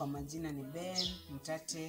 kwa majina ni Ben Mtate,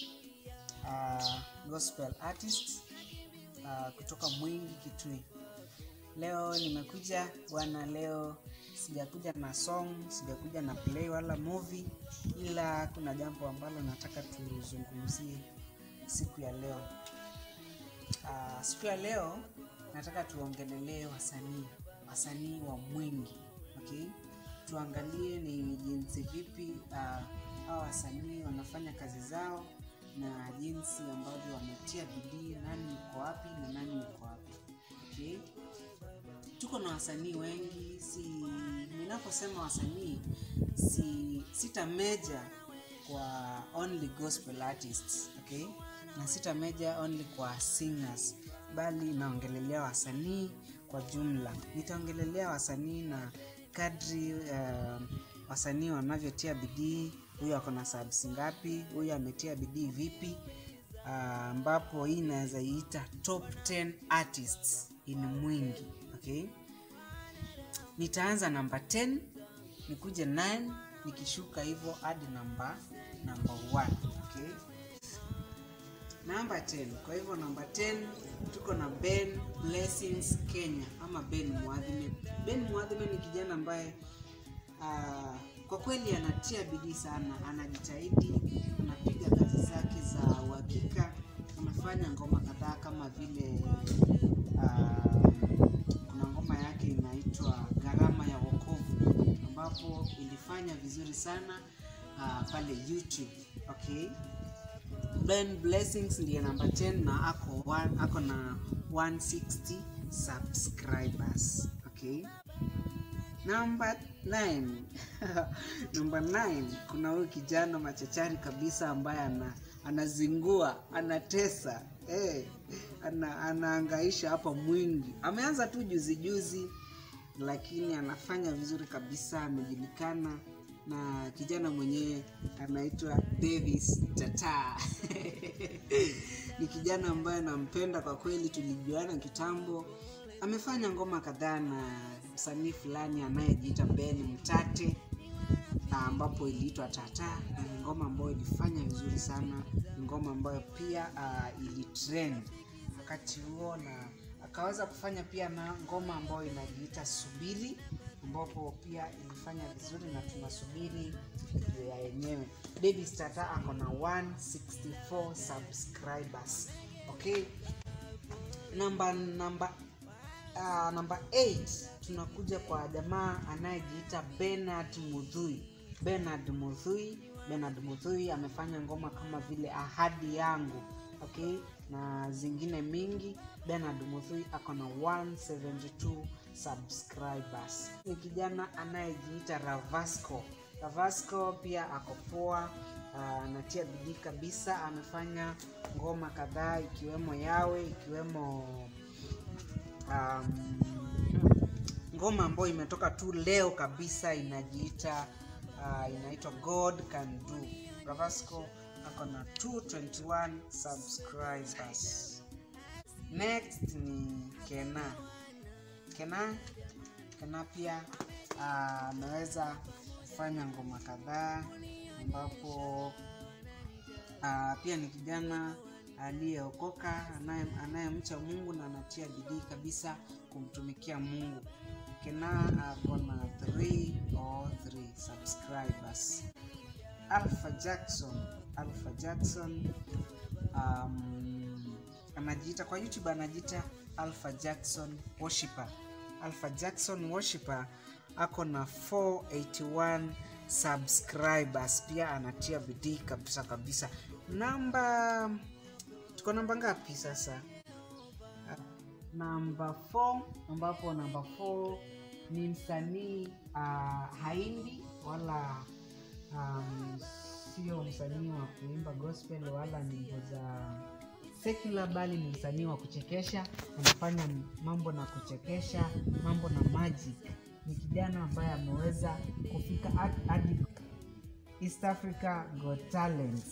gospel artist kutoka Mwingi Kitui. Leo nimekuja bwana, leo sijakuja na song, sijakuja na play wala movie, ila kuna jambo ambalo nataka tuzungumzie siku ya leo. Siku ya leo nataka tuongelelee wasanii wa Mwingi. Okay? Tuangalie ni jinsi vipi hao wasanii wanafanya kazi zao na jinsi ambavyo wametia bidii, nani yuko wapi na nani yuko wapi. Okay? Tuko na wasanii wengi, ninaposema wasanii sita major kwa only gospel artists, okay? Na sita major only kwa singers, bali naongelelea wasanii kwa jumla. Nitaongelelea wasanii na kadri wasanii wanavyotia bidii, huyu ako na subs ngapi, huyu ametia bidii vipi, ambapo hii inaweza iita top 10 artists in Mwingi. Okay? Nitaanza number 10, nikuje 9, nikishuka hivyo hadi number 1. Okay? Number 10. Kwa hivyo number 10 tuko na Ben Blessings Kenya ama Ben Muadhime. Ben Muadhime ni kijana ambaye kwa kweli anatia bidii sana, anajitahidi, anapiga kazi zake za uhakika, anafanya ngoma kadhaa kama vile kuna ngoma yake inaitwa Gharama ya Wokovu ambapo ilifanya vizuri sana pale YouTube. Okay? Ben Blessings ndiye number 10 na ako na 160 subscribers. Okay? Number 9. Number 9 kuna huyu kijana machachari kabisa ambaye anazingua, anatesa, anaangaisha hapa Mwingi. Ameanza tu juzi lakini anafanya vizuri kabisa, amejulikana, na kijana mwenyewe anaitwa Davis Tata. Ni kijana ambaye nampenda kwa kweli, tulijuana kitambo. Amefanya ngoma kadhaa na msanii fulani anayejiita Ben Mtate ambapo iliitwa Tata, na ngoma ambayo ilifanya vizuri sana, ngoma ambayo pia ilitrend wakati huo, na akaweza kufanya pia na ngoma ambayo inajiita Subiri ambapo pia ilifanya vizuri na tunasubiri ya yenyewe. Davis Tata ako na 164 subscribers. Okay? Number 8 tunakuja kwa jamaa anayejiita Bernard Mudhui amefanya ngoma kama vile Ahadi Yangu, okay, na zingine mingi. Bernard Mudhui ako na 172 subscribers. Ni kijana anayejiita Ravasco pia ako poa, anatia bidii kabisa, amefanya ngoma kadhaa ikiwemo Yawe, ikiwemo ngoma ambayo imetoka tu leo kabisa inajiita inaitwa God Can Do. Ravasco ako na 221 subscribers. Next ni Kena pia ameweza kufanya ngoma kadhaa ambapo pia ni kijana aliyeokoka, anayemcha Mungu na anatia bidii kabisa kumtumikia Mungu. Kena ako na 303 subscribers. Alpha Jackson anajiita kwa YouTube, anajiita Alpha Jackson Worshipper ako na 481 subscribers, pia anatia bidii kabisa. Tuko namba ngapi sasa? Number 4, ambapo number 4 ni msanii haimbi wala sio msanii wa kuimba gospel wala nyimbo za secular, bali ni msanii wa kuchekesha, anafanya mambo na kuchekesha, mambo na magic. Ni kijana ambaye ameweza kufika hadi East Africa Got Talent.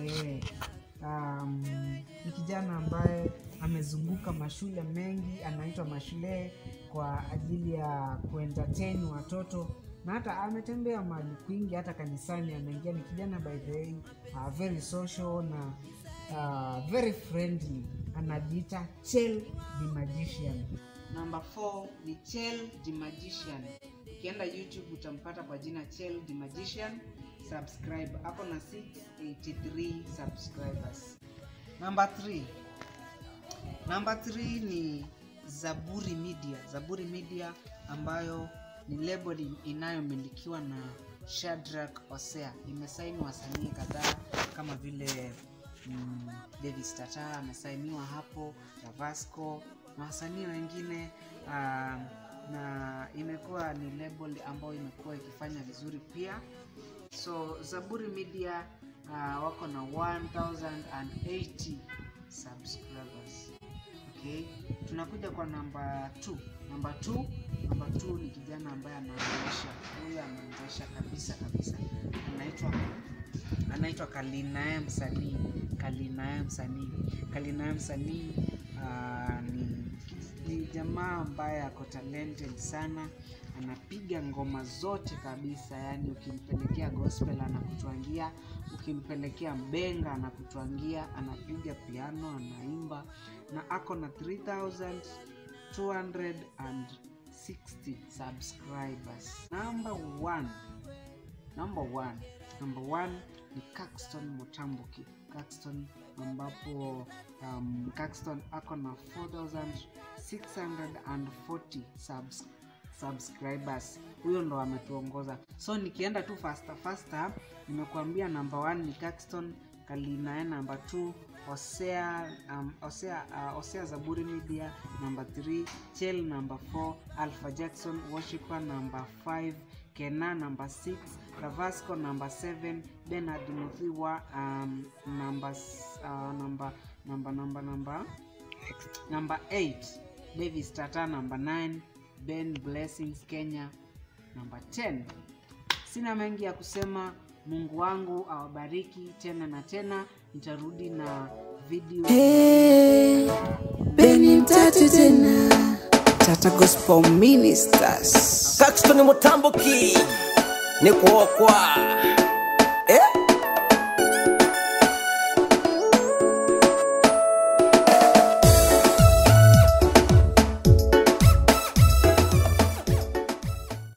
Ni kijana ambaye amezunguka mashule mengi, anaitwa mashule kwa ajili ya kuentertain watoto, na hata ametembea mahali kwingi, hata kanisani ameingia. Ni kijana by the way, very social na very friendly. Anajiita Chel the Magician. Number 4 ni Chel the Magician. Ukienda YouTube utampata kwa jina Chel the Magician. Subscribe, hapo na 683 subscribers. Number 3 ni Zaburi Media. Zaburi Media ambayo ni label inayomilikiwa na Shadrack Osea. Imesaini wasanii kadhaa kama vile Davis Tata amesainiwa hapo, Javasco na wasanii wengine, na imekuwa ni label ambayo imekuwa ikifanya vizuri pia. So Zaburi Media wako na 1080 subscribers. Okay, tunakuja kwa number 2. Number 2 ni kijana ambaye anaanzisha. Huyu anaanzisha kabisa. Anaitwa Kalinae Msanii. Kalinae Msanii ni jamaa ambaye ako talented sana. Anapiga ngoma zote kabisa, yani ukimpelekea gospel anakutwangia, ukimpelekea benga anakutwangia, anapiga piano, anaimba, na ako na 3260 subscribers. Number 1 ni Caxton Motambuki. Caxton ambapo Caxton ako na 4640 subscribers. Huyo ndo ametuongoza. So nikienda tu faster, nimekuambia number 1 ni Caxton, Kalinae number 2, Osea Zaburi Media number 3, Chel number 4, Alpha Jackson Worshipper number 5, Kena number 6, Ravasco number 7, Bernard Muthiwa number 8, Davis Tata number 9, Ben Blessings Kenya number 10. Sina mengi ya kusema. Mungu wangu awabariki tena na tena. Nitarudi na video. Beni mtatu tena. Tata Gospel Ministers. Caxton Motambuki ni kuokwa.